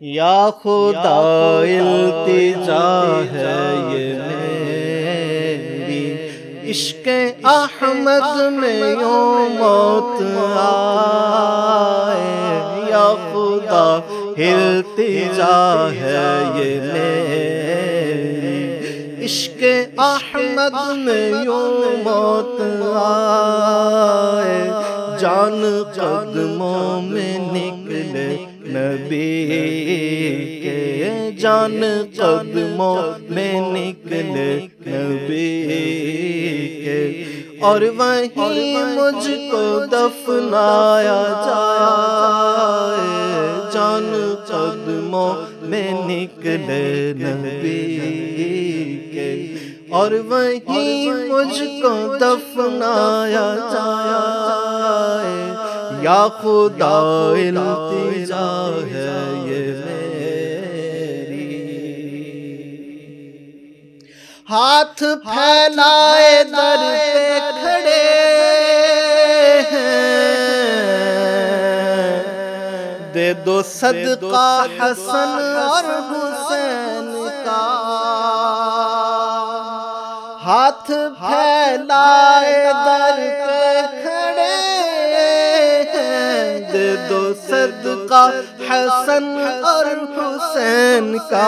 یا خدا التجا ہے یہ میری، عشق احمد میں یوں موت آئے، یا خدا التجا ہے یہ میری، عشق احمد میں یوں موت آئے، جان قدموں میں نکلے نبی کے، جان قدموں میں نکلے نبی کے، اور وہیں مجھ کو دفنایا جائے، جان قدموں میں نکلے نبی کے، اور وہیں مجھ کو دفنایا جائے، یا خدا التجا ہے یہ میری۔ ہاتھ پھیلائے در پہ کھڑے ہیں، دے دو صدقہ حسن اور حسین کا، ہاتھ پھیلائے در پہ کھڑے ہیں، دے دو صدقہ حسن اور حسین کا،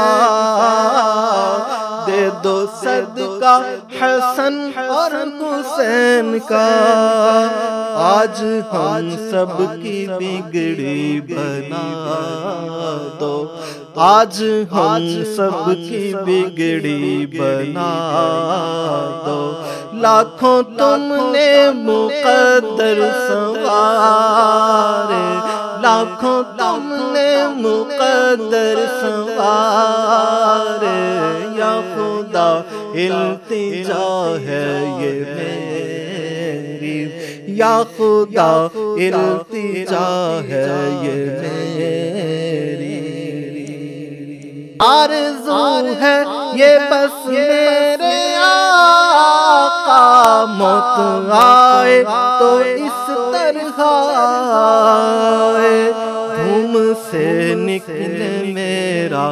دے دو صدقہ حسن اور حسین کا، آج ہم سب کی بگڑی بنا دو، آج ہم سب کی بگڑی بنا دو، لاکھوں تم نے مقدر سنوارے، لاکھوں تم نے مقدر سنوارے، یا خدا التجا ہے یہ میری، یا خدا التجا ہے یہ میری، آرزو ہے یہ بس میرے آقا، موت آئے تو اس طرح آئے، دھوم سے نکلے میرا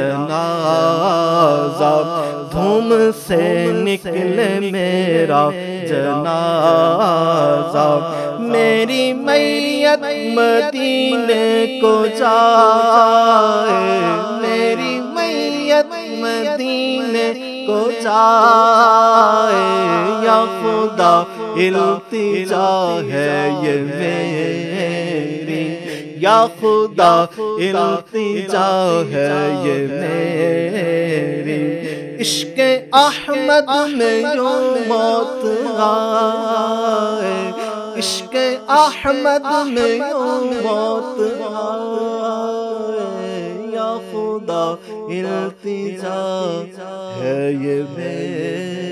جنازہ، دھوم سے نکلے میرا جنازہ، میری میت مدینے کو جائے، میری میت مدینے کو جائے، یا خدا التجا ہے یہ میری، یا خدا التجا ہے یہ میری، عشق احمد میں یوں موت آئے، عشق احمد میں یوں موت آئے، یا خدا التجا ہے یہ میری۔